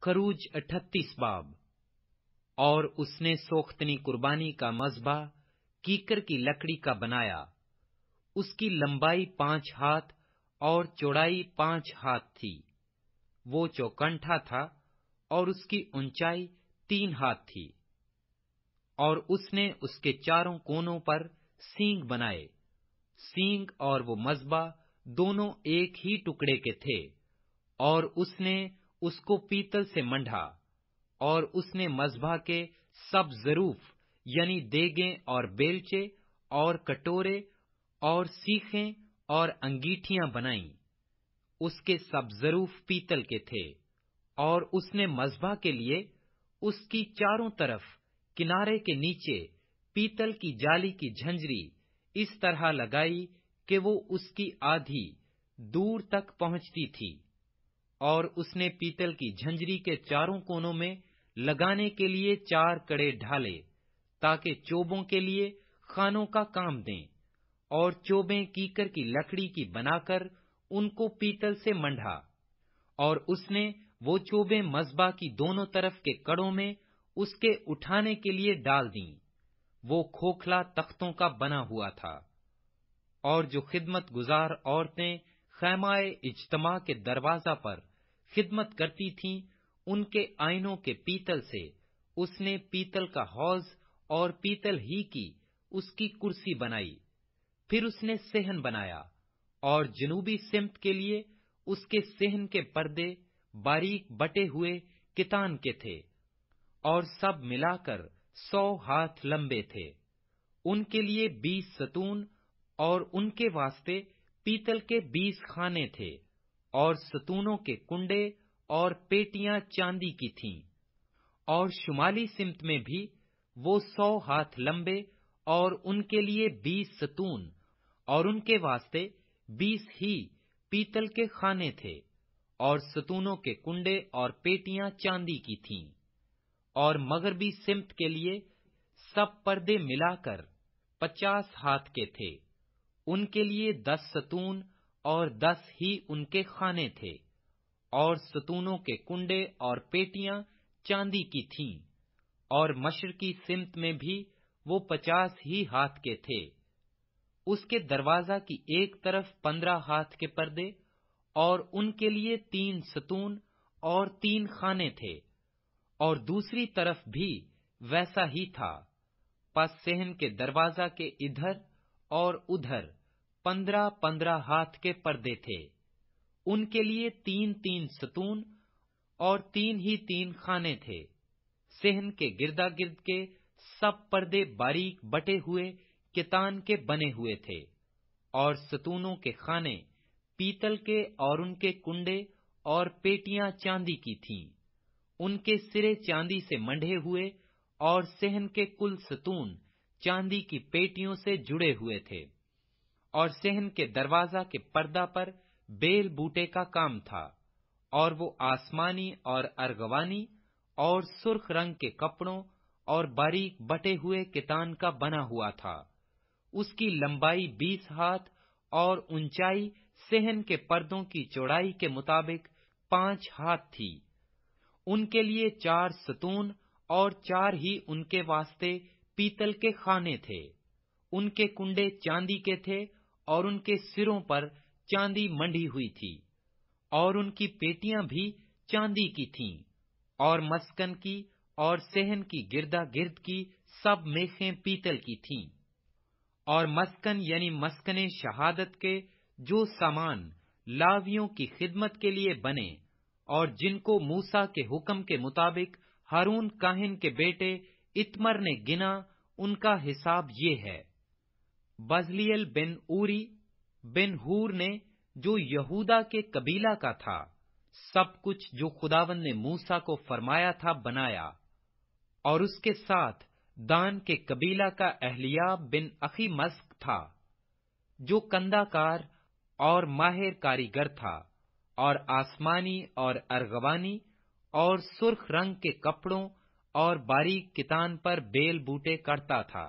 खरूज 38 बाब। और उसने सोख्तनी कुर्बानी का मज़बा कीकर की लकड़ी का बनाया। उसकी लंबाई 5 हाथ और चौड़ाई 5 हाथ थी। वो चौकंठा था और उसकी ऊंचाई 3 हाथ थी। और उसने उसके चारों कोनों पर सींग बनाए। सींग और वो मज़बा दोनों एक ही टुकड़े के थे। और उसने उसको पीतल से मंढा। और उसने मज़बा के सब ज़रूफ यानी देगें और बेलचे और कटोरे और सीखें और अंगीठियां बनाईं। उसके सब ज़रूफ पीतल के थे। और उसने मज़बा के लिए उसकी चारों तरफ किनारे के नीचे पीतल की जाली की झंझरी इस तरह लगाई कि वो उसकी आधी दूर तक पहुंचती थी। और उसने पीतल की झंझरी के चारों कोनों में लगाने के लिए 4 कड़े ढाले, ताकि चोबों के लिए खानों का काम दें। और चोबें कीकर की लकड़ी की बनाकर उनको पीतल से मंढा। और उसने वो चोबें मज़बा की दोनों तरफ के कड़ों में उसके उठाने के लिए डाल दीं। वो खोखला तख्तों का बना हुआ था। और जो खिदमत गुजार औरतें खैमाए इज्तमा के दरवाजा पर खिदमत करती थीं, उनके आईनों के पीतल से उसने पीतल का हौज और पीतल ही की उसकी कुर्सी बनाई। फिर उसने सेहन बनाया। और जनूबी सिमत के लिए उसके सेहन के पर्दे बारीक बटे हुए कितान के थे। और सब मिलाकर 100 हाथ लंबे थे। उनके लिए 20 सतून और उनके वास्ते पीतल के 20 खाने थे। और सतूनों के कुंडे और पेटियां चांदी की थीं। और शुमाली सिमत में भी वो 100 हाथ लंबे और उनके लिए 20 सतून और उनके वास्ते 20 ही पीतल के खाने थे। और सतूनों के कुंडे और पेटियां चांदी की थीं। और मगरबी सिमत के लिए सब पर्दे मिलाकर 50 हाथ के थे। उनके लिए 10 सतून और 10 ही उनके खाने थे। और सतूनों के कुंडे और पेटियां चांदी की थीं। और मशरकी सिमत में भी वो 50 ही हाथ के थे। उसके दरवाजा की एक तरफ 15 हाथ के पर्दे और उनके लिए 3 सतून और 3 खाने थे। और दूसरी तरफ भी वैसा ही था। पस सेहन के दरवाजा के इधर और उधर 15-15 हाथ के पर्दे थे। उनके लिए 3-3 सतून और 3 ही 3 खाने थे। सेहन के गिरदा गिर्द के सब पर्दे बारीक बटे हुए कितान के बने हुए थे। और सतूनों के खाने पीतल के और उनके कुंडे और पेटियां चांदी की थीं। उनके सिरे चांदी से मंढे हुए और सेहन के कुल सतून चांदी की पेटियों से जुड़े हुए थे। और सेहन के दरवाजा के पर्दा पर बेल बूटे का काम था। और वो आसमानी और अर्गवानी और सुर्ख रंग के कपड़ों और बारीक बटे हुए कितान का बना हुआ था। उसकी लंबाई 20 हाथ और ऊंचाई सेहन के पर्दों की चौड़ाई के मुताबिक 5 हाथ थी। उनके लिए 4 सतून और 4 ही उनके वास्ते पीतल के खाने थे। उनके कुंडे चांदी के थे और उनके सिरों पर चांदी मंडी हुई थी। और उनकी पेटियां भी चांदी की थीं। और मस्कन की और सेहन की गिरदा गिर्द की सब मेखें पीतल की थीं। और मस्कन यानी मस्कने शहादत के जो सामान लावियों की खिदमत के लिए बने और जिनको मूसा के हुक्म के मुताबिक हारून काहिन के बेटे इत्मर ने गिना, उनका हिसाब ये है। बजलियल बिन ऊरी बिन हूर ने, जो यहूदा के कबीला का था, सब कुछ जो खुदावंद ने मूसा को फरमाया था बनाया। और उसके साथ दान के कबीला का अहलियाब बिन अखी मस्क था, जो कंदाकार और माहिर कारीगर था और आसमानी और अर्गवानी और सुर्ख रंग के कपड़ों और बारीक कितान पर बेल बूटे करता था।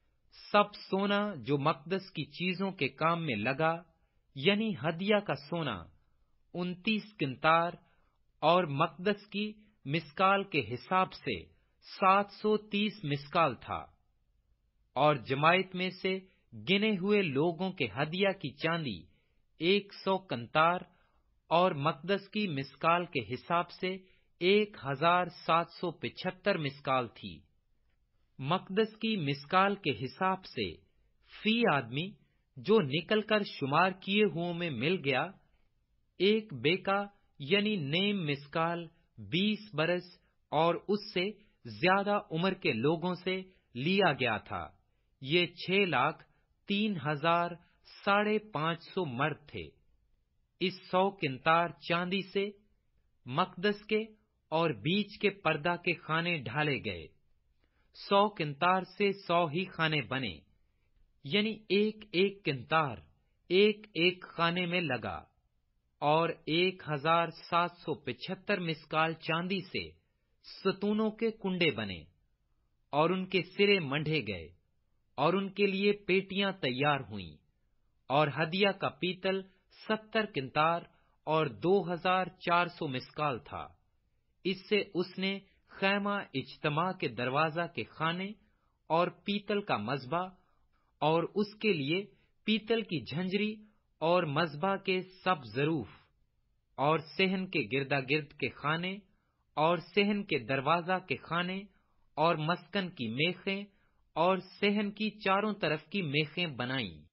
सब सोना जो मकदस की चीजों के काम में लगा, यानी हदिया का सोना 29 किंतार और मकदस की مسکال کے حساب سے 730 مسکال تھا، اور جماعت میں سے گنے ہوئے لوگوں کے ہدیہ کی چاندی 100 کنتار اور مقدس کی مسکال کے حساب سے 1775 مسکال تھی۔ مقدس کی مسکال کے حساب سے فی آدمی جو نکل کر شمار کیے ہوئوں میں مل گیا، ایک بیکا یعنی نیم مسکال 20 برس اور اس سے زیادہ عمر کے لوگوں سے لیا گیا تھا۔ یہ 6,03,550 مرد تھے۔ اس 100 کنتار چاندی سے مقدس کے اور بیچ کے پردہ کے خانے ڈھالے گئے۔ 100 کنتار سے 100 ہی خانے بنے، یعنی ایک ایک کنتار ایک ایک خانے میں لگا، اور 1775 مسکال چاندی سے ستونوں کے کنڈے بنے، اور ان کے سرے منڈے گئے، اور ان کے لیے پیٹیاں تیار ہوئیں، اور ہدیہ کا پیتل 70 کنتار اور 2400 مسکال تھا۔ اس سے اس نے خیمہ اجتماع کے دروازہ کے خانے اور پیتل کا مذبح اور اس کے لیے پیتل کی جھنجری اور مذبح کے سب ظروف اور صحن کے گردا گرد کے خانے اور صحن کے دروازہ کے خانے اور مسکن کی میخیں اور صحن کی چاروں طرف کی میخیں بنائیں۔